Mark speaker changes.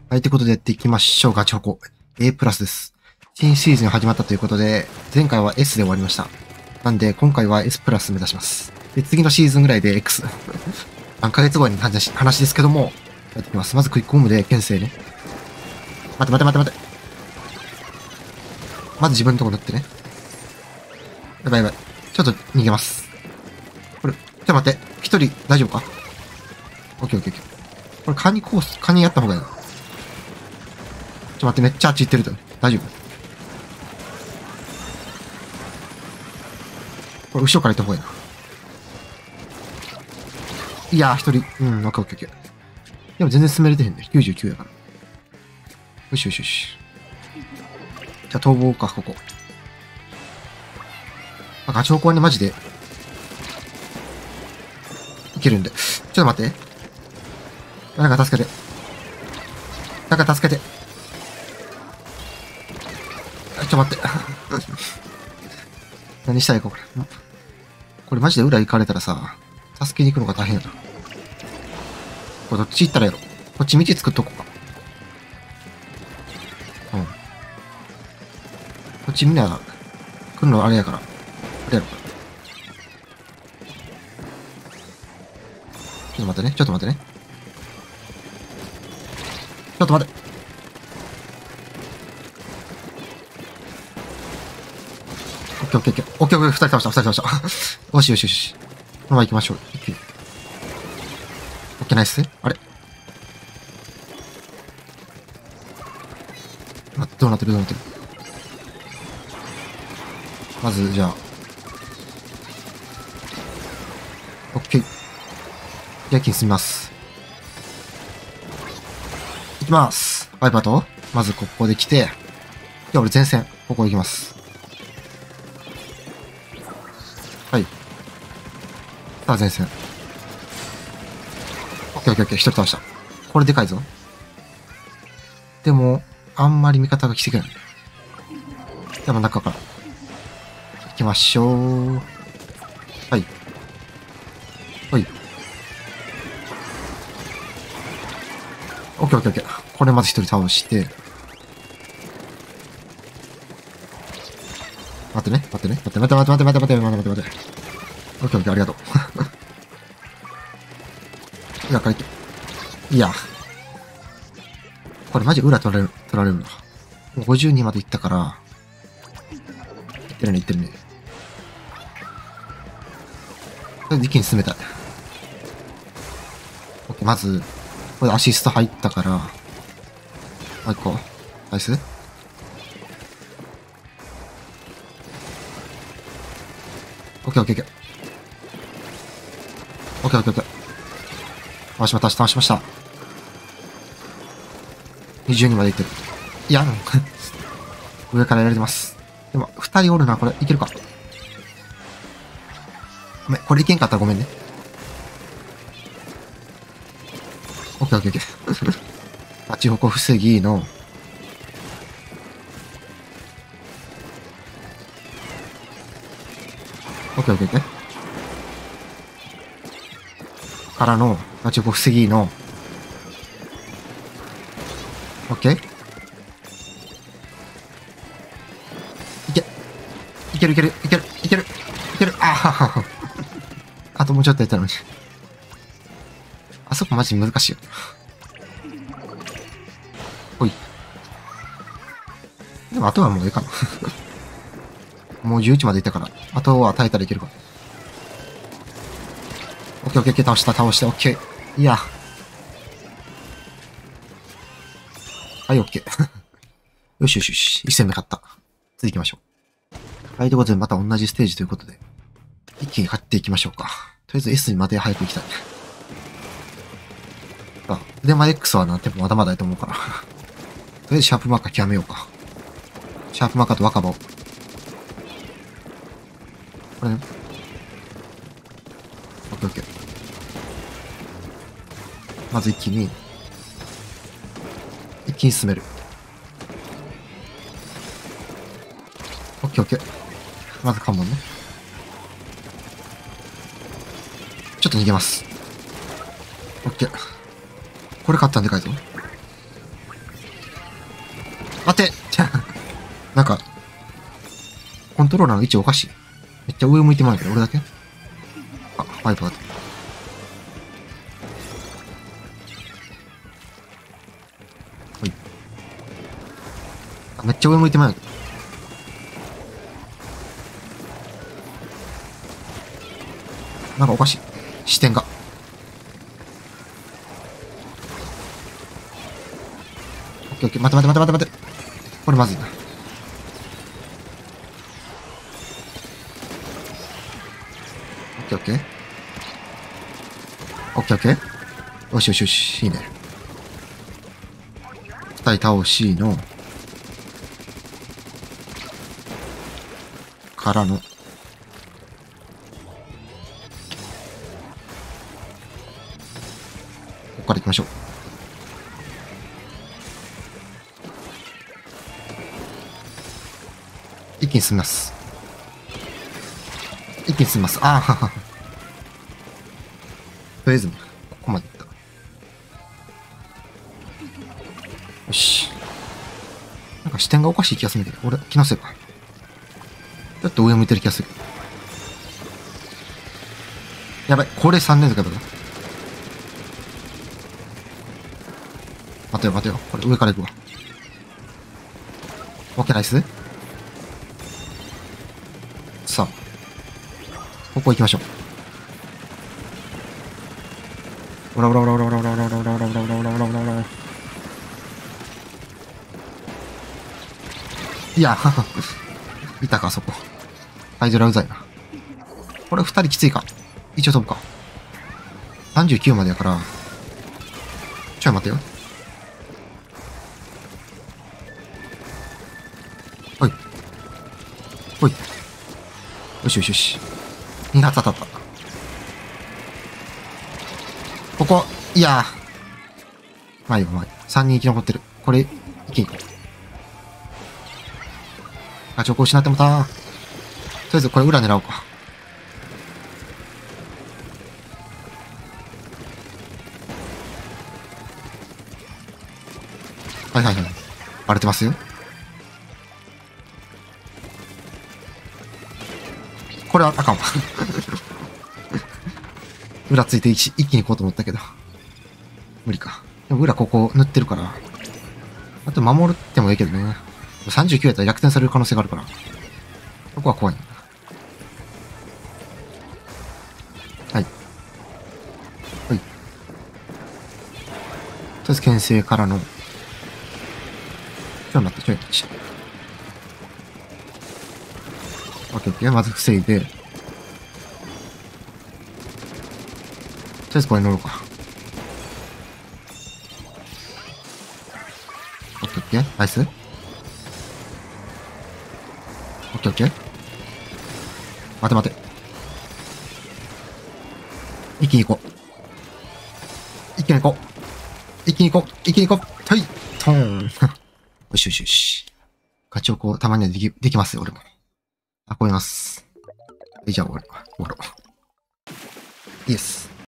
Speaker 1: はい、ということでやっていきましょう。ガチホコ。A プラスです。新シーズン始まったということで、前回は S で終わりました。なんで、今回は S プラス目指します。で、次のシーズンぐらいで X。何ヶ月後に話ですけども、やっていきます。まずクイックホームで牽制ね。待て。まず自分のとこ塗ってね。やばい。ちょっと逃げます。これ、ちょっと待って。一人大丈夫か？オッケー。これカニやった方がいいな。ちょっと待って、めっちゃあっち行ってると。大丈夫？これ後ろから行った方がいいな。いやー、一人。オッケー。でも全然進めれてへんね。99やから。よし。じゃあ逃亡か、ここ。ガチホコはね、マジで、いけるんで。ちょっと待って。誰か助けて。ちょっと待って。何したらいいか、これ。これマジで裏行かれたらさ、助けに行くのが大変やな。これどっち行ったらやろ。こっち道作っとこうか。こっちみんな来るのあれやから。あれやろ。ちょっと待ってね。オッケー。二人倒した。よし。このまま行きましょう。オッケー、ナイス。あれどうなってるまず、じゃあ。オッケー。夜勤進みます。行きます。ワイパーと、まずここで来て、じゃあ俺前線、ここ行きます。はい。さあ前線。オッケー。一人倒した。これでかいぞ。でも、あんまり味方が来てくれない。でも中から。行きましょう。はい。オッケー。これまず一人倒して。待って。オッケー、ありがとう。いや。これマジ裏取られるんだ。もう52まで行ったから。行ってるね。これで一気に進めたい。オッケー、まず、これアシスト入ったから、もう一個。ナイス。オッケー。倒しました。22までいってる。いや、上からやられてます。でも、二人おるな、これ。いけるか。ごめん、これいけんかったらごめんね。オッケー。あっち方向防ぎの、オッケー。からの、あっち方向防ぎの、オッケー。いける。あともうちょっとやったのに。あそこマジ難しいよ。ほい。でもあとはもういいかな。もう11までいったから。あとは耐えたらいけるか。オッケー。倒して、オッケー。いや。はい、オッケー。よし。一戦目勝った。次行きましょう。はい、ということでまた同じステージということで、一気に勝っていきましょうか。とりあえず S にまで早く行きたい。で、X はなんてまだまだやと思うから。とりあえずシャープマーカー極めようか。シャープマーカーと若葉を。これね。オッケー。まず一気に進める。オッケー。まず関門ね。ちょっと逃げます。オッケー。これ勝ったんでかいぞ。 待てなんか、コントローラーの位置おかしい。めっちゃ上向いてまうけど、俺だけあ、ワイプだった。はい。あ、めっちゃ上向いてまうけど。なんかおかしい。視点が。オッケーオッケー。待て待て待て待て待て。これまずいな。オッケーオッケー。オッケーオッケー。よしよしよし。いいね。二人倒しの。からの。ここから行きましょう。一気に進みます。一気に進みます。ああ、はは。とりあえず、ここまで行った。よし。なんか視点がおかしい気がするんだけど、俺、気のせいか。ちょっと上向いてる気がする。やばい、これ3連続だった。待てよ待てよ。これ上から行くわ。オッケーナイス。さあ、ここ行きましょう。オラオラオラオラオラオラオラオラオラオラオラオラオラオラオラオラ。いや、いたか、そこ。ハイドラうざいな。これ2人きついか。一応飛ぶか。39までやから。ちょい待てよ。ほい。ほい。よしよしよし。2発当たった。ここ、いやー。まあいいわ、まあいい。3人生き残ってる。これ、一気に行こう。あ、チョコ失ってもた。とりあえずこれ裏狙おうか。はいはいはい。バレてますよ。これはあかんわ。裏ついて一気に行こうと思ったけど。無理か。でも裏ここ塗ってるから。あと守ってもいいけどね。39やったら逆転される可能性があるから。ここは怖いな。はい。はい。とりあえず牽制からの。ちょい待って、ちょい待って。オッケーオッケー。まず防いで。とりあえずこれ乗ろうか。オッケーオッケー。ナイス。オッケーオッケー。待て待て。一気に行こう。一気に行こう。一気に行こう。一気に行こう。はい。トーン。よしよしよし。ガチョコたまにはできますよ、俺も。あ、超えます。じゃあ終わろう。イエス。